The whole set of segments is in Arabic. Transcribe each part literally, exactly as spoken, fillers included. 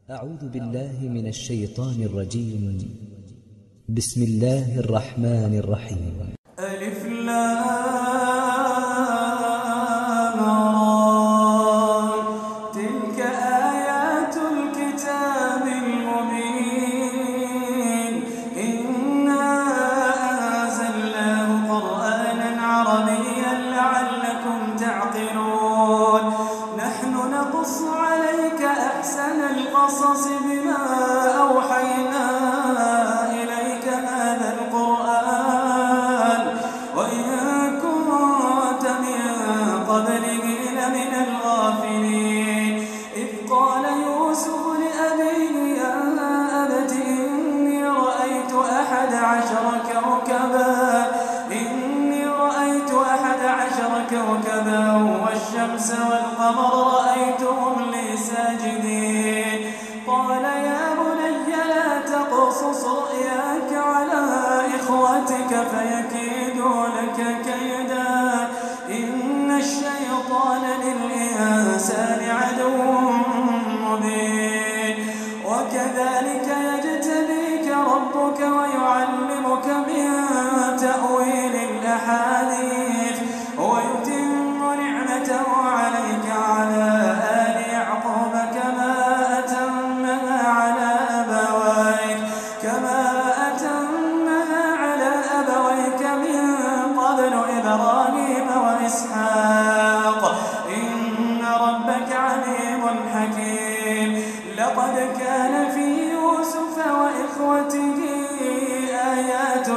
أعوذ بالله من الشيطان الرجيم. بسم الله الرحمن الرحيم. ألف لام را تلك آيات الكتاب المبين إنا أنزلناه قرآنا عربيا لعلكم تعقلون نحن نقص عليك أحسن القصص بما أوحينا إليك هذا القرآن وإن كنت من قبله لمن الغافلين إذ قال يوسف لأبيه يا أبت إني رأيت أحد عشر كوكبا إني رأيت أحد عشر كوكبا والشمس والقمر رأيتهم لي ساجدين قال يا بني لا تقصص رؤياك على إخوتك فيكيدوا لك كيدا إن الشيطان للإنسان عدو مبين وكذلك يجتبيك ربك ويعلمك من تأويل الأحاديث ويتم نعمته عليك على آل يعقوب كما أتمها على أبويك كما أتمها على أبويك من قبل إبراهيم وإسحاق إن ربك عليم حكيم لقد كان في يوسف وإخوته آيات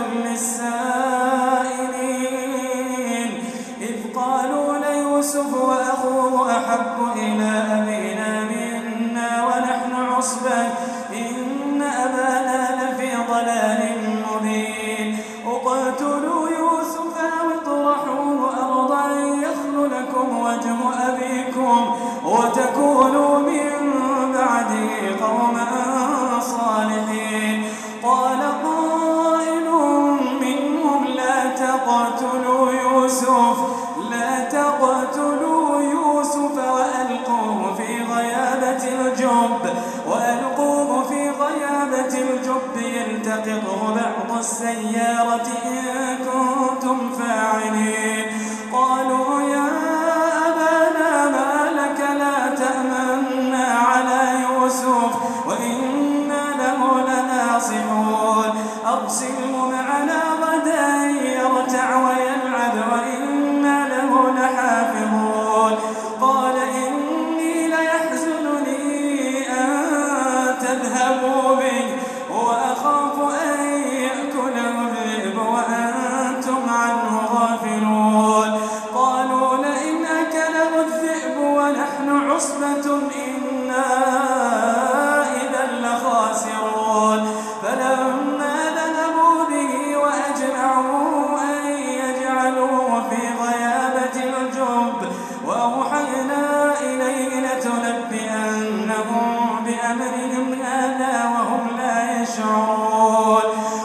للسائلين إذ قالوا ليوسف وأخوه أحب إلى أبينا منا ونحن عصبة إن أبانا لفي ضلال مبين اقتلوا يوسف أو اطرحوه أرضا يخل لكم وجه أبيكم وتكونوا من بعده قوما صالحين قال قائل منهم لا تقتلوا يوسف لا تقتلوا يوسف وألقوه في غيابة الجب وألقوه في غيابة الجب يلتقطه بعض السيارة إن كنتم فاعلين قالوا يا أبانا ما لك لا تأمنا على يوسف وإنا له لناصحون أرسله معنا غدا يرتع ويلعب وإنا له لحافظون قال إني ليحزنني أن تذهبوا به وأخاف أن يأكله الذئب وأنتم عنه غافلون قالوا لئن أكله الذئب ونحن عصبة إنا إذا لخاسرون فلما ذهبوا به وأجمعوا أن يجعلوه في غيابة الجب وأوحينا إليه لتنبئنهم بأمرهم هذا وهم لا يشعرون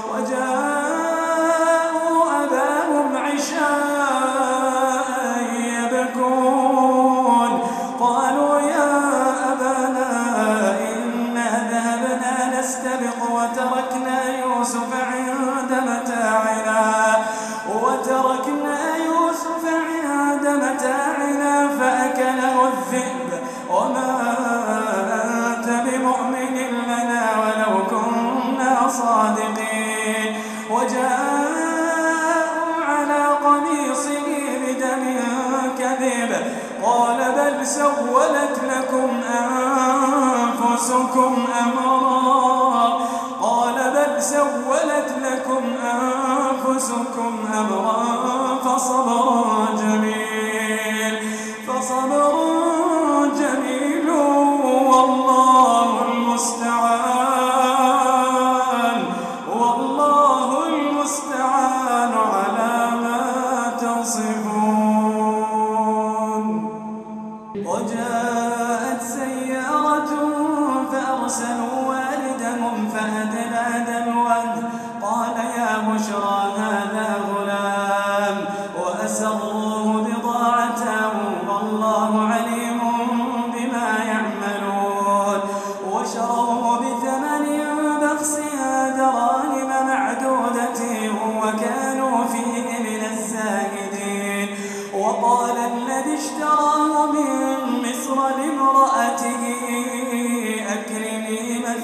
وجاءوا أباهم عشاء يبكون قالوا يا أبانا إنا ذهبنا نستبق وتركنا يوسف عند متاعنا وتركنا يوسف عند متاعنا فأكله الذئب وما أنت بمؤمن لنا ولو كنا صادقين وجاءوا على قميصه بدم كذب قال بل سولت لكم أنفسكم أمرا قال بل سولت لكم أنفسكم أمرا فصبر جميل فصبر جميل والله المستعان والله المستعان على ما تصفون وجاءت سيارة فأرسلوا وشروه بثمن بخس دراهم معدودة وكانوا فيه من الزاهدين. وقال الذي اشتراه من مصر لامرأته أكرمي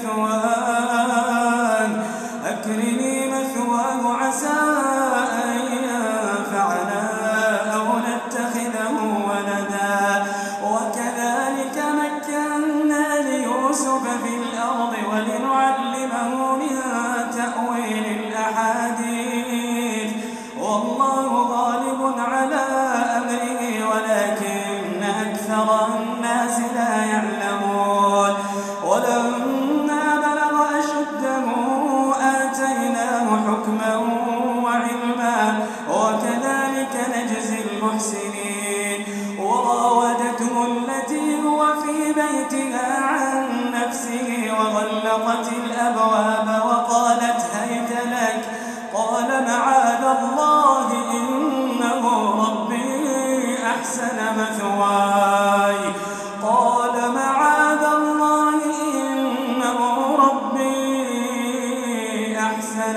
مثواه أكرمي مثواه عسى أن ينفعنا أو نتخذه ولدا. وكذلك مكنا ليوسف في الأرض ولنعلمه من تأويل الأحاديث والله غالب على أمره ولكن أكثر الناس لا يعلمون. ولما بلغ أشده آتيناه حكما وعلما وكذلك نجزي المحسنين. وراودته التي هو في بيتها عن نفسه وغلقت الأبواب وقالت هيت لك قال معاذ الله إنه ربي أحسن مثواي قال معاذ الله إنه ربي أحسن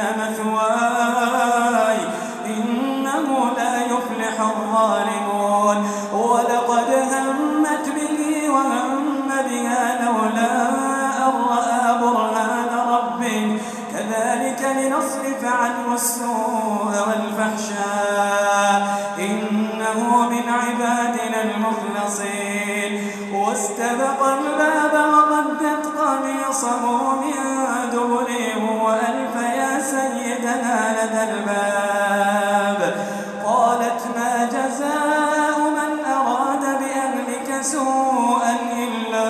مثواي إنه لا يفلح الظالمون. ولقد همت به وهم بها لولا أن رأى برهان ربه كذلك لنصرف عنه السوء والفحشاء إنه من عبادنا المخلصين. واستبق الباب وقدت قميصه من دبر وألف يا سيدنا لدى الباب. قالت ما جزاء من أراد بأهلك سوءا إلا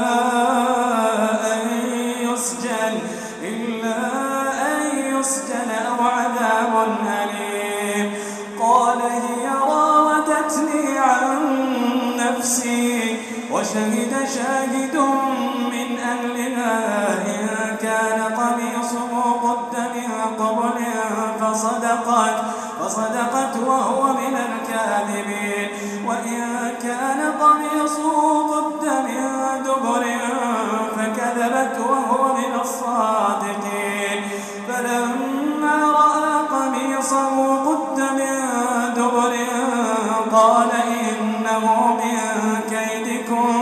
أن يسجن إلا أن يسجن أو عذاب أليم. قال هي راودتني عن نفسي وشهد شاهد من أهلها إن كان قميصه قد من قبل فصدقت فصدقت وهو من الكاذبين. وإن كان قميصه قد من دبر فكذبت وهو من الصادقين. فلما رأى قميصه قد من دبر قال إنه من كيدكم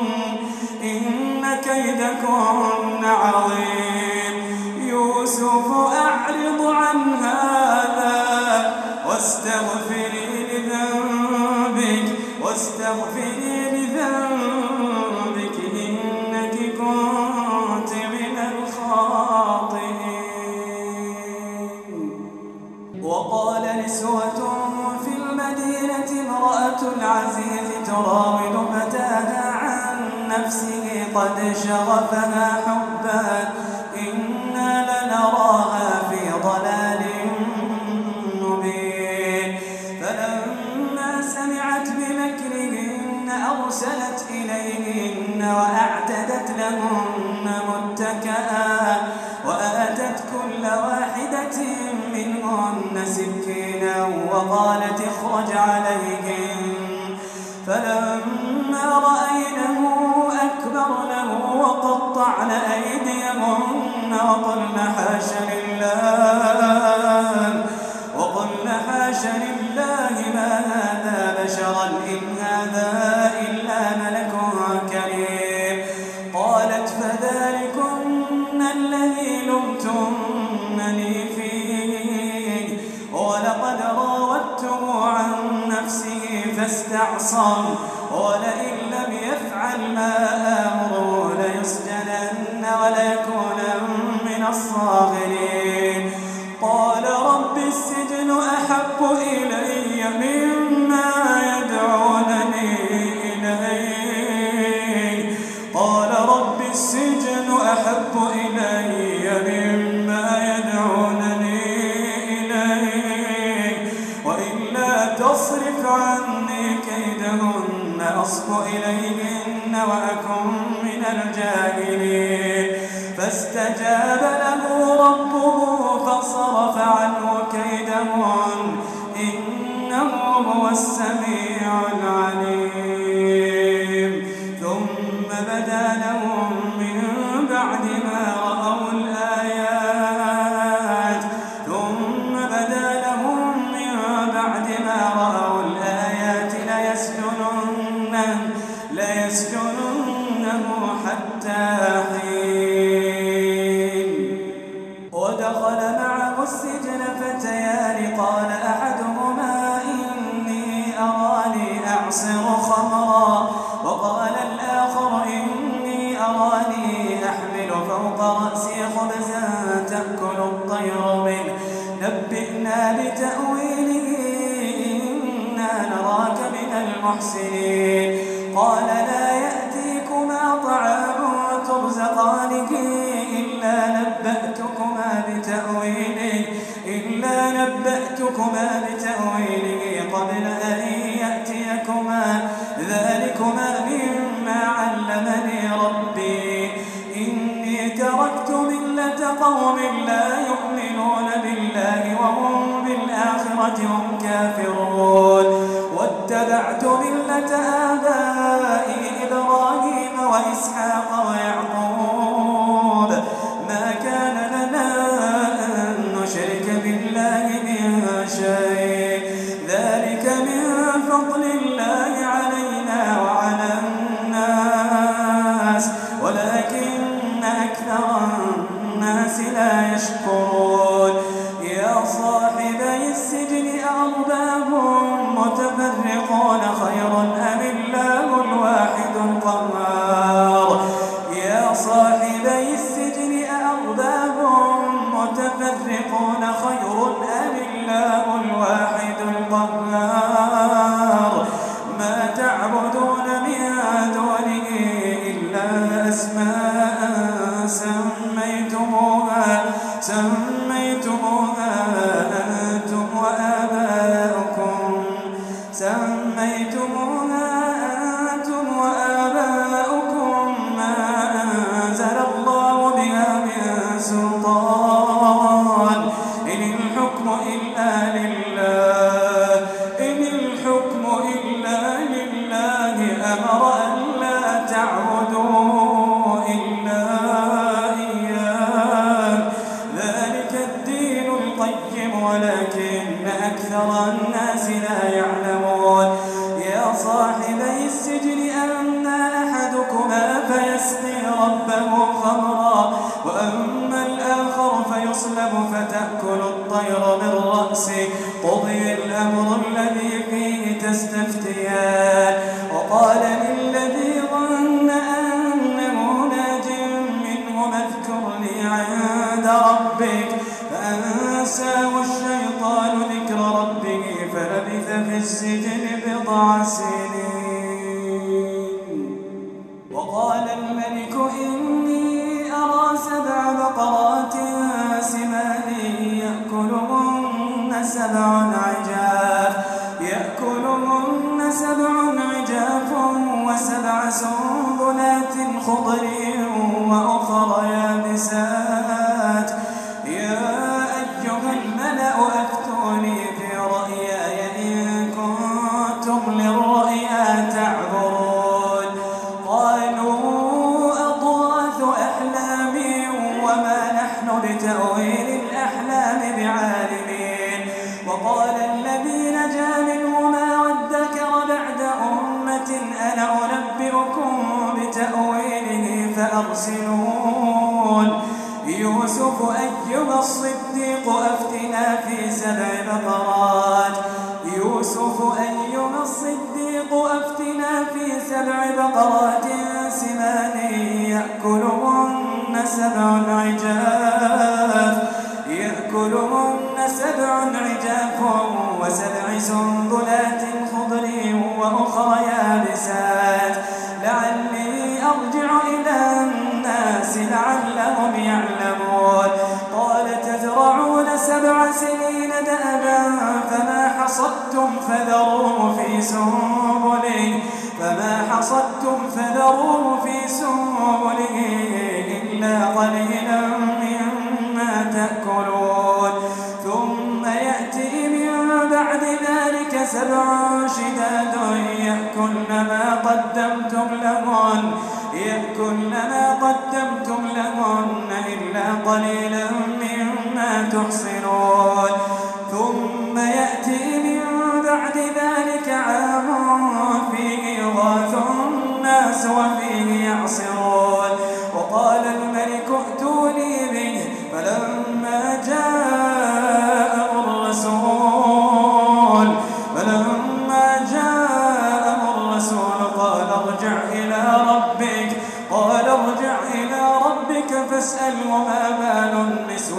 إن كيدكن عظيم. يوسف أعرض عن هذا واستغفري لذنبك واستغفري لذنبك إنك كنت من الخاطئين. وقال نسوة في المدينة امرأة العزيز تراود فتاها عن نفسه قد شغفها حبا إنا لنراها في ضلال مبين. فلما سمعت بمكرهن أرسلت إليهن وأعتدت لهن متكئا وآتت كل واحدة منهن سكينا وقالت اخرج عليهن. فلما رأينه أكبرنه وقطعن أيديهن وقلن حاش لله وقلن حاش لله ما هذا بشرا إن هذا إلا ملك كريم. قالت فذلكن الذي لمتنني فيه ولقد راودته عن نفسه فاستعصم ولئن لم يفعل ما آمره ليسجنن وليكونن من الصاغرين. قال رب السجن أحب إلي مما يدعونني إليه قال رب السجن أحب إلي مما يدعونني إليه وإلا تصرف عني كيدهن أصب إليهن وأكن من الجاهلين. فاستجاب له ربه فصرف عنه كيدهن إنه هو السميع العليم. ثم بدا لهم من بعد خير منه نبئنا بتأويله إنا نراك من المحسنين قال لا يأتيكما طعام ترزقانه إلا نبأتكما بتأويله إلا نبأتكما بتأويله قبل أن يأتيكما ذلكما مما علمني ربي إني تركت ملة قوم لا يؤمنون بالله وهم بالآخرة هم كافرون واتبعت ملة آبائي إبراهيم وإسحاق ويعقوب ما كان لنا أن نشرك بالله من شيء ذلك من فضل الله علينا وعلى الناس ولكن أكثر الناس لا يشكرون يا صاحبي السجن أأرباب متفرقون خير أم الله الواحد القهار يا صاحبي السجن أأرباب متفرقون خير أم الله الواحد القهار ما تعبدون من دونه إلا أسماء سميتموها سميتموها أنتم وآباؤكم سميتموها أنتم وآباؤكم ما أنزل الله بها من سلطان إن الحكم إلا لله إن الحكم إلا لله أمر أن لا تعبدوا إلا إياه ذلك الدين القيم ولكن أكثر الناس لا يعلمون يا صاحبي السجن أما أحدكما فيسقي ربه خمرا وأما الآخر فيصلب فتأكل الطير من رأسه قضي الأمر الذي فيه تستفتيان وقال للذي ظن أنه ناج منه اذكرني عند ربك فأنساه الشيطان ذكر ربه فلبث في السجن بضع سنين وقال الملك إني أرى سبع بقرات سمان يأكلهن سبع عجاف يأكلهن سبع عجاف وسبع سنبلات خضر وأخر يابسات يا أيها الملأ أفتوني في رؤياي إن كنتم للرؤيا تعبرون قالوا أضغاث أحلام وما نحن بتأويل الأحلام بعالمين وقال الذي نجا منهما وادكر بعد أمة أنا أنبئكم بتأويله فأرسلون يوسف أيها الصديق أفتنا في سبع بقرات يوسف أيها الصديق أفتنا في سبع بقرات سمان يأكلهن سبع عجاف يأكلهن سبع عجاف وسبع سنبلات خضر وأخر يابسات لعلي أرجع إلى الناس لعلهم يعلمون قال تزرعون سبع سنين دأبا فما حصدتم فذروه في سنبله فما حصدتم فذروه في سنبله إلا قليلا مما تأكلون ثم يأتي من بعد ذلك سبع شداد يأكلن ما قدمتم لهن يأكلن ما قدمتم لهن إلا قليلا مما تحصنون ثم يأتي من بعد ذلك عام فيه يغاث الناس وفيه يعصرون وقال الملك ائتوني به فلما جاء الرسول فلما جاء الرسول قال ارجع إلى ربك قال ارجع إلى ربك فاسأله ما بال النسوة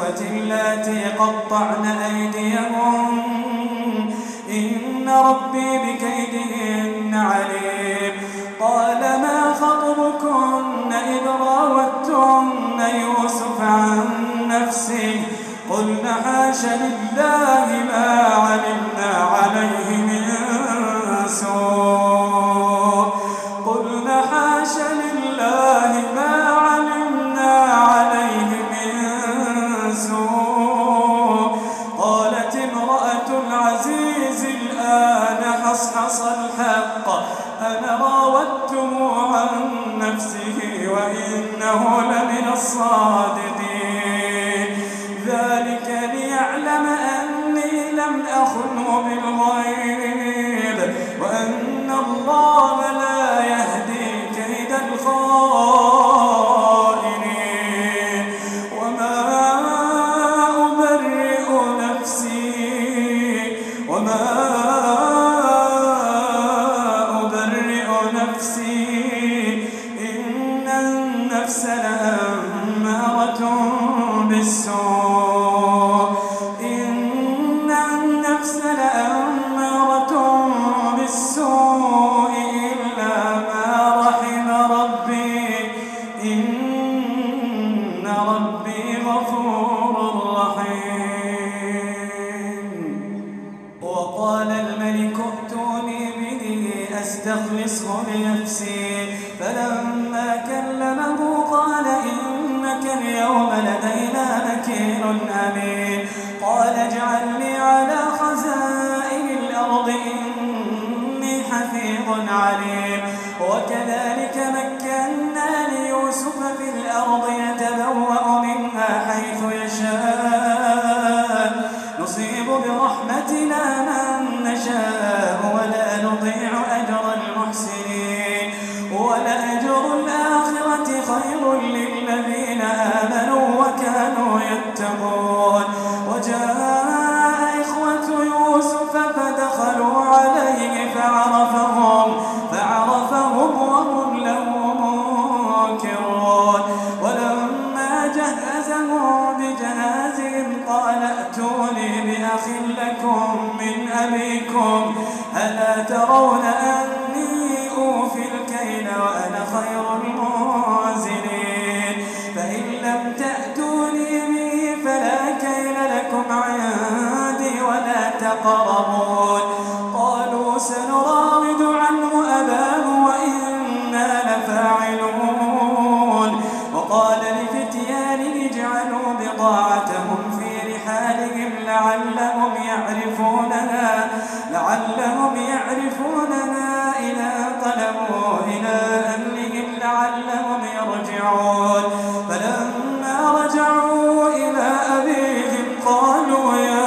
النسوة اللاتي قطعن أيديهم إن ربي بكيدهن عليم. قال ما خطبكن إذ راوتن يوسف عن نفسه قلن حاش لله ما علمنا عليه من سوء قلن حاش لله ما علمنا عليه من سوء. قالت امرأة العزيز الآن حصحص الحق أنا راودته عن نفسه وإنه لمن الصادقين. ذلك ليعلم أني لم أخنه بالغيب وأن الله لا يهدي كيد الخائنين. وما أبرئ نفسي وما أبرئ نفسي إن النفس لأمارة بالسوء إن النفس لأمارة بالسوء إلا ما رحم ربي إن ربي غفور رحيم. وقال الملك ائتوني به أستخلصه لنفسي فلما كلمه قال إنك اليوم لدينا مكين أمين. قال اجعلني على خزائن الأرض إني حفيظ عليم. وكذلك مكنا ليوسف في الأرض يتبوأ منها حيث يشاء نصيب برحمتنا من نشاء ولا نضيع أجر المحسنين ولأجر الآخرة خير للذين آمنوا وكانوا يتقون. وجاء إخوة يوسف فدخلوا عليه فعرفهم فعرفهم وهم له منكرون. ولما جهزهم بجهازهم قال ائتوني بأخ لكم من أبيكم ألا ترون أني أوفي الكيل وأنا خير المنزلين. فإن لم تأتوني به فلا كيل لكم عندي ولا تقربون. قالوا سنراود عنه أباه وإنا لفاعلون. وقال لفتيانه اجعلوا بضاعتهم في رحالهم لعلهم يعرفونها لعلهم يعرفونها إذا انقلبوا إلى أهلهم لعلهم يرجعون. فلما رجعوا إلى أبيهم قالوا يا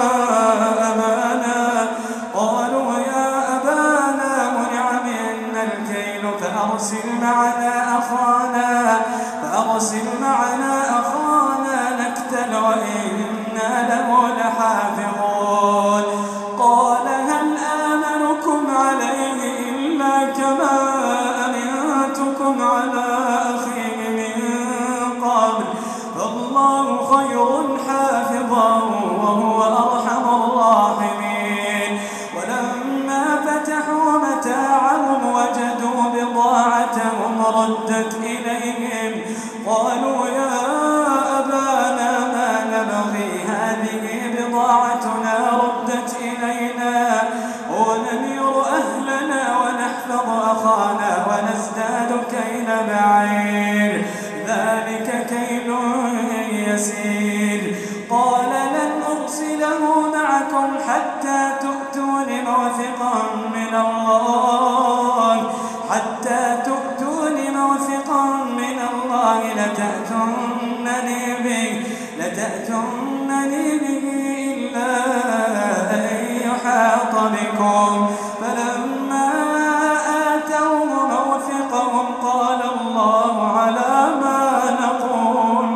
أبانا قالوا يا أبانا منع منا الكيل فأرسل معنا أخانا فأرسل معنا أخانا نكتل وإنا له لحافظون. قال هل آمنكم عليه إلا كما أمنتكم على أخيه من قبل فالله خير حافظا وهو أرحم الراحمين. ولما فتحوا متاعهم وجدوا بضاعتهم ردت إليهم قالوا يا أبانا ما نبغي هذه بضاعتنا ردت إلينا ونمير أهلنا ونحفظ أخانا ونزداد كيل بعير ذلك كيل يسير. قال لن أرسله معكم حتى تؤتون موثقا من الله حتى تؤتون موثقا من الله لتأتونني به لتأتونني به إلا أن يحاط بكم. فلما آتوه موثقهم قال الله على ما نقول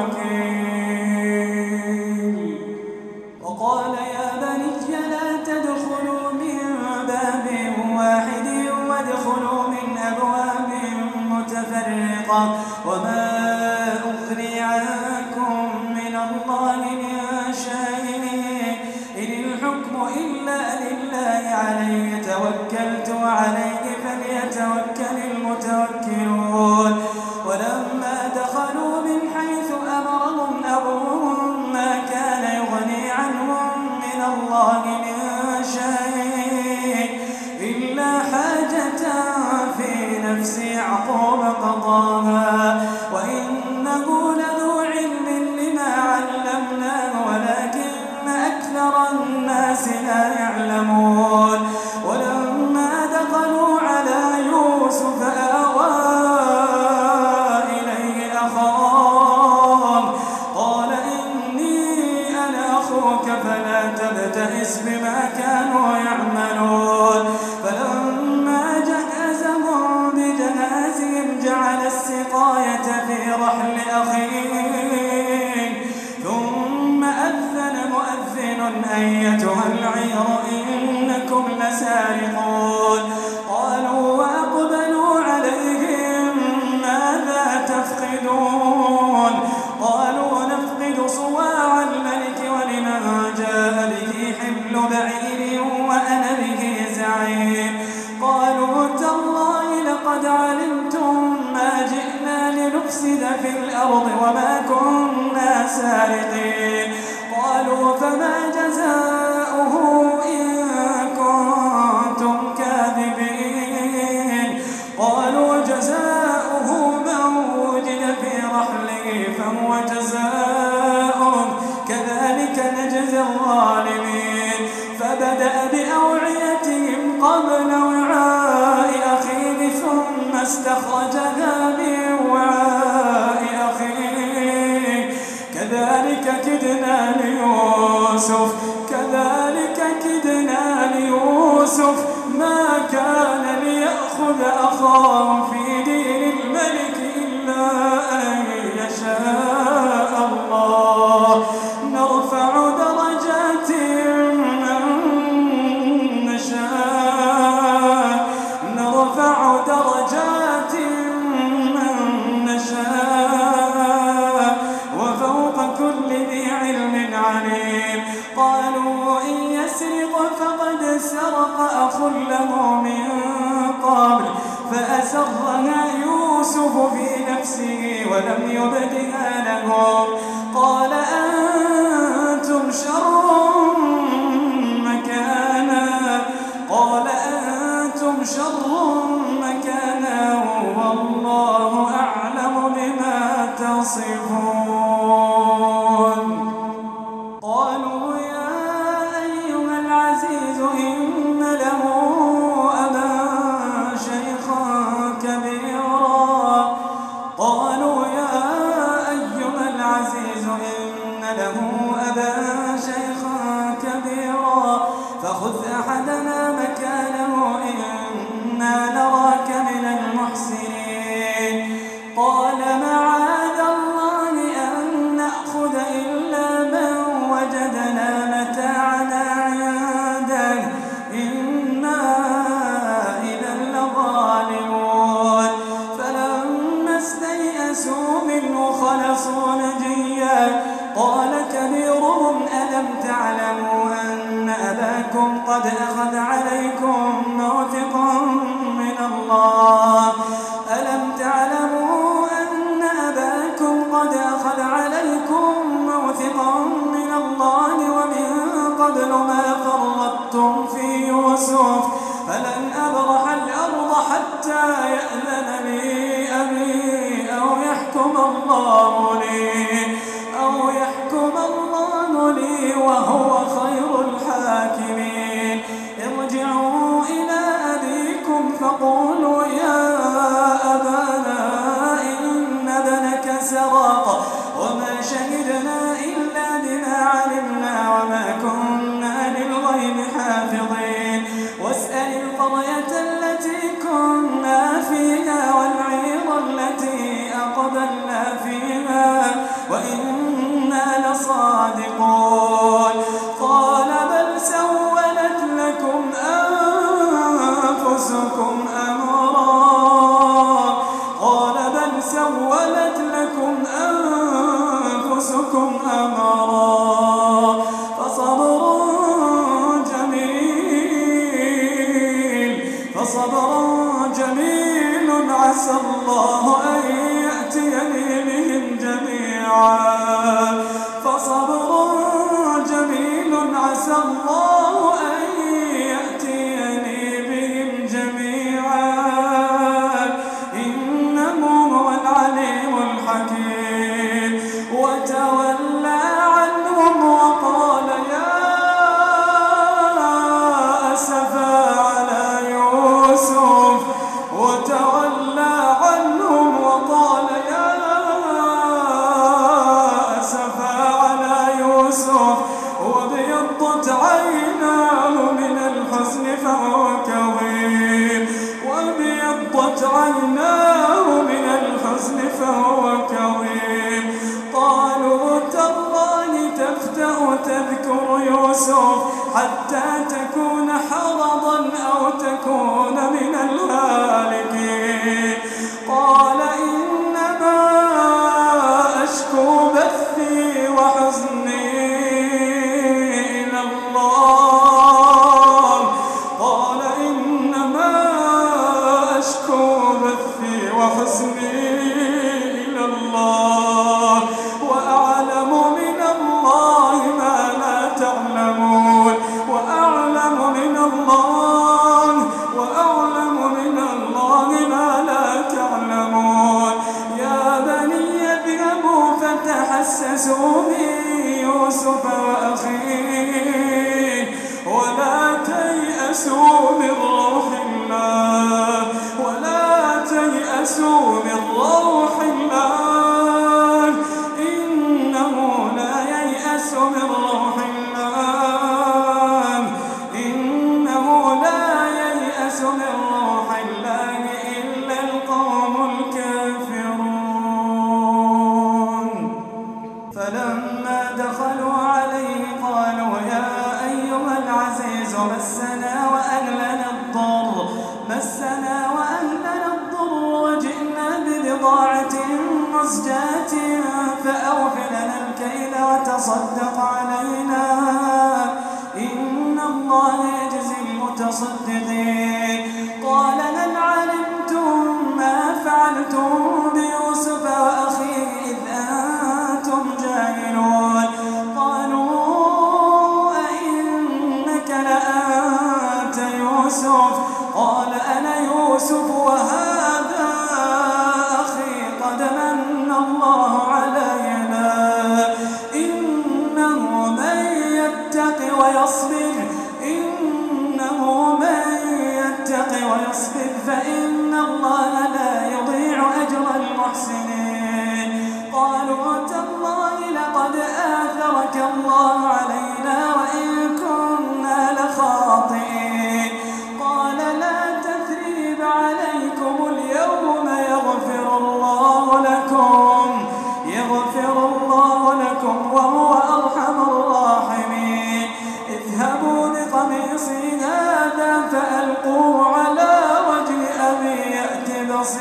وكيل. وقال يا بني لا تدخلوا من باب واحد وادخلوا من أبواب متفرقة وما أغني عنكم من الله توكلت عليه فليتوكل المتوكلون. ولما دخلوا من حيث أمرهم أبوهم ما كان يغني عنهم من الله من شيء إلا حاجة في نفس يعقوب قضاها وإنه لذو علم لما علمناه ولكن أكثر الناس لا يعلمون. ولما دخلوا على يوسف آوى إليه أخاه قال إني أنا أخوك فلا تبتئس بما كانوا يعملون. فلما جهزهم بجهازهم جعل السقاية في رحل أخيه ثم أذن مؤذن أيتها العير إنكم لسارقون. قالوا وأقبلوا عليهم ماذا تفقدون؟ قالوا نفقد صواع الملك ولمن جاء به حمل بعير وأنا به زعيم. قالوا تالله لقد علمتم ما جئنا لنفسد في الأرض وما كنا سارقين. قالوا فما جزاؤه إن كنتم كاذبين؟ قالوا جزاؤه من وجد في رحله فهو جزاء كذلك نجزي الظالمين. فبدأ بأوعيتهم قبل وعاء أخيه ثم استخرجها من وعاء أخيه كذلك كدنا ليوسف كذلك كدنا ليوسف ما كان ليأخذ أخاه في دين الملك إلا أن يشاء الله نرفع درجات من نشاء نرفع درجات من نشاء وفوق كل ذي علم عليم. قالوا إن يسرق فقد سرق أخ له من قبل فأسرها يوسف في نفسه ولم يبدها لهم. قال أنتم شر مكانا قال أنتم شر مكانا والله أعلم بما تصفون. قالوا يا أيها العزيز إن له أبا شيخا كبيرا قالوا يا أيها العزيز إن له أبا شيخا كبيرا فخذ أحدنا مكانه إنا نراك من المحسنين. قال معاذ الله أن نأخذ إلا من وجدنا متاعنا عنده إنا إذا لظالمون. فلما استيئسوا منه خلصوا نجيا قال كبيرهم ألم تعلموا أن أباكم قد أخذ عليكم موثقا من الله ألم تعلموا أن أباكم قد أخذ عليكم موثقا من الله ومن قبل ما فرطتم في يوسف فلن أبرح الأرض حتى يأذن لي أبي أو يحكم الله لي أو يحكم الله لي وهو خير الحاكمين. ارجعوا إلى أبيكم فقولوا يا أبانا إن ابنك سرق وما شهدنا إلا بما علمنا وما كنا للغيب حافظين. واسأل القرية التي كنا فيها والعير التي أقبلنا فيها تبدأ تذكر يوسف حتى تكون حرضا أو تكون من الهالكين. قال إنما أشكو بثي وحزني إلى الله. قال إنما أشكو بثي وحزني إلى الله وأعلم من الله ما لا تعلمون. وأعلم من الله وأعلم من الله ما لا تعلمون. يا بني اذهبوا فتحسسوا من يوسف وأخيه ولا تيأسوا من روح الله ولا تيأسوا من روح الله إنه لا ييأس من روح الله إنه لا ييأس من روح الله إلا القوم الكافرون. فلما دخلوا عليه قالوا يا أيها العزيز مسنا وأهلنا الضر مسنا وأهلنا الضر وجئنا ببضاعة مزجاة فأوف لنا الكيل وتصدق علينا إن الله يجزي المتصدقين. قال هل علمتم ما فعلتم بيوسف وأخيه إذ أنتم جاهلون. قالوا أئنك لأنت يوسف. قال أنا يوسف وهذا أخي قد من الله علينا إنه من يتق ويصبر إنه من يتق ويصبر فإن الله لا يضيع أجر المحسنين. قالوا تالله لقد آثرك الله علينا وإن كنا لخاطئين. قال لا تثريب عليكم اليوم يغفر الله لكم يغفر الله لكم وهو أرحم الراحمين. اذهبوا بقميصي هذا فألقوه على وجه أبي يأت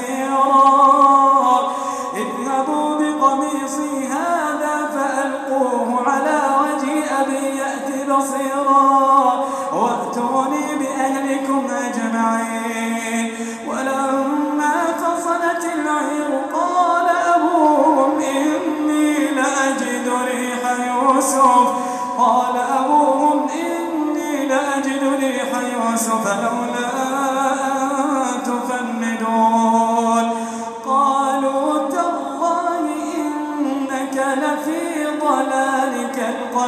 بصيرا اذهبوا بقميصي هذا فألقوه على وجه أبي يأت بصيرا وأتوني بأهلكم أجمعين. ولما فصلت العير قال أبوهم إني لأجد ريح يوسف قال أبوهم إني لأجد ريح يوسف لولا أن تفندون. قالوا تالله إنك لفي ضلالك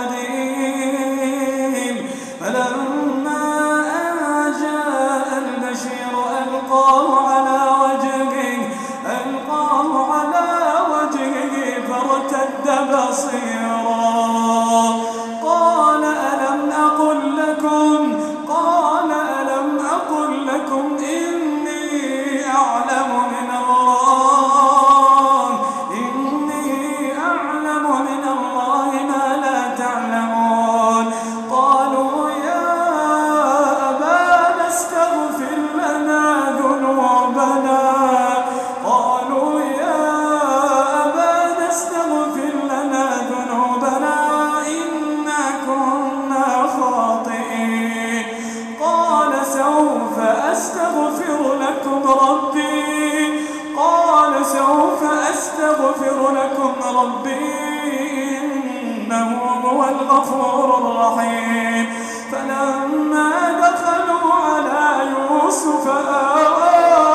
القديم. فلما أن جاء البشير ألقاه على وجهه ألقاه على وجهه فارتد بصيرا. قال ألم أقل لكم قال ألم أقل لكم إني أعلم من الله إني أعلم من الله ما لا تعلمون. قالوا يا أبانا استغفر لنا ذنوبنا قالوا يا أبانا استغفر لنا ذنوبنا إنا كنا خاطئين. قال سوف أستغفر لكم ربي قال سوف أستغفر لكم ربي إنه هو الغفور الرحيم. فلما دخلوا على يوسف آوى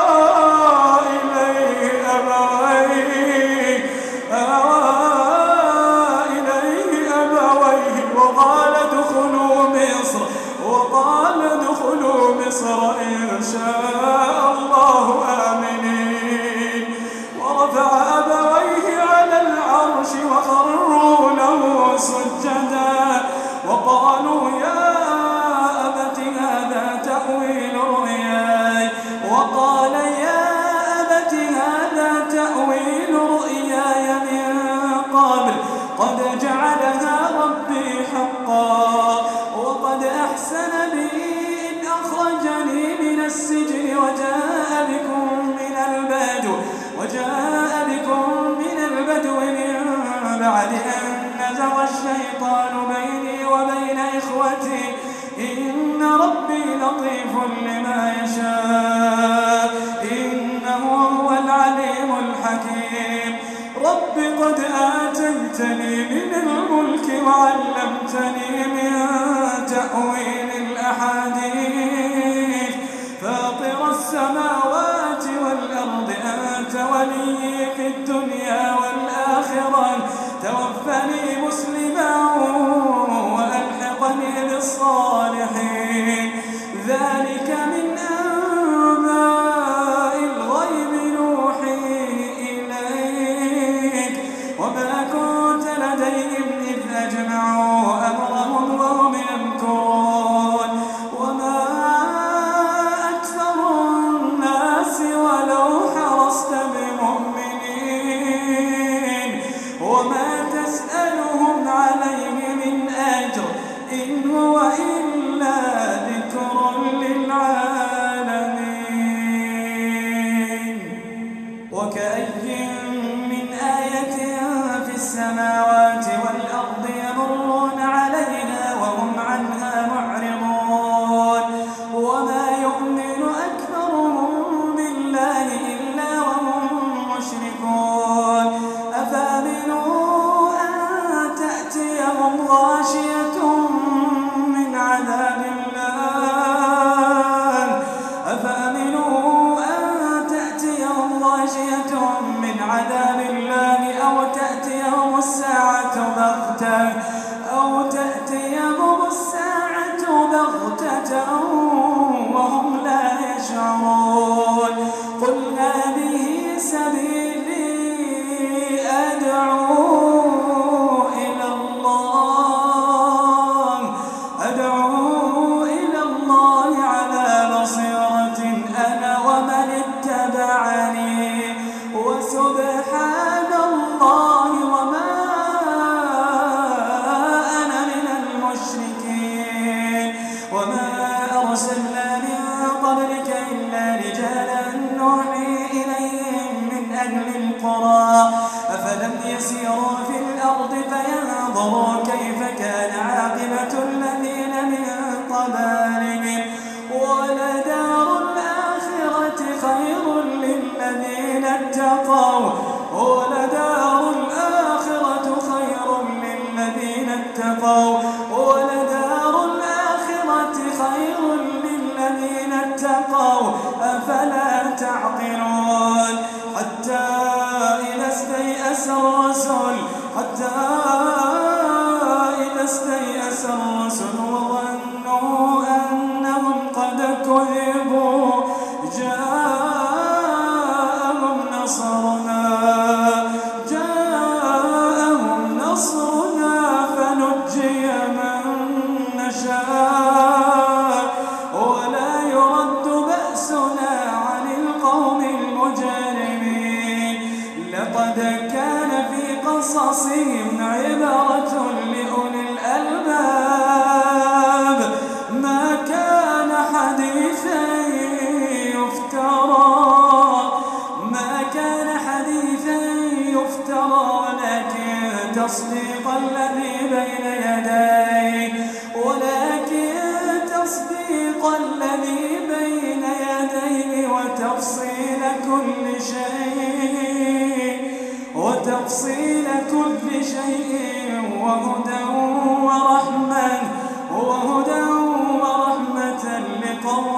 إليه أبويه آوى إليه أبويه وقال ادخلوا مصر وقال ادخلوا مصر إن شاء الله آمنين. ورفع أبويه على العرش وخروا له سجدا وقالوا يا أبت هذا تأويل رؤياي وقال يا أبت هذا تأويل رؤياي من قبل قد جعلها ربي حقا وقد أحسن بي إذ أخرجني من السجن وجاء بكم من البدو وجاء بكم من البدو من بعد أن نزغ الشيطان بيني وبين إخوتي إن ربي لطيف لما يشاء إنه هو العليم الحكيم رب قد آتيتني من الملك وعلمتني من تأويل الأحاديث فاطر السماوات والأرض أنت ولي في الدنيا والآخرة توفني مسلما وألحقني بالصالحين ذلك من أنباء الغيب نوحيه إليك وما كنت لديهم إذ أجمعوا أمرهم وهم يمكرون وما أكثر الناس ولو حرصت بمؤمنين وما تسألهم عليه من أجر إن هو إلا ذكر للعالمين وكأي من آية في السماوات والأرض يمرون عليها وهم عنها معرضون وما يؤمن أكثرهم بالله إلا وهم مشركون أفأمنوا أن تأتيهم غاشية من عذاب الله أفأمنوا أن تأتيهم غاشية من عذاب الله أو تأتيهم الساعة بغتة أو تأتيهم الساعة بغتة وهم لا يشعرون قل هذه سبيلي أدعو إلى الله أدعو إلى الله على بصيرة أنا ومن اتبعني وسبحان الله وما أنا من المشركين وما أرسلنا من قبلك إلا رجالا نوحي إليهم من أهل القرى أفلم يسيروا في الأرض فينظروا كيف كان عاقبة الذين من قبلهم ولدار الآخرة خير للذين اتقوا ولدار الآخرة خير للذين اتقوا ولدار الآخرة خير للذين اتقوا أفلا تعقلون حتى إذا استيأس الرسل حتى إذا استيأس الرسل وظنوا أنهم قد كذبوا جاءهم نصرنا جاءهم نصرنا فنجي من نشاء ولا يرد بأسنا عن القوم المجرمين لقد كان في قصصهم عبرة لأولي الألباب ما كان حديثا يفترى ما كان حديثا يفترى ولكن تصديق الذي بين يديه ولكن تصديق الذي بين يديه وتفصيل كل شيء وتفصيل كل شيء وهدى ورحمة وهدى ورحمة لقوم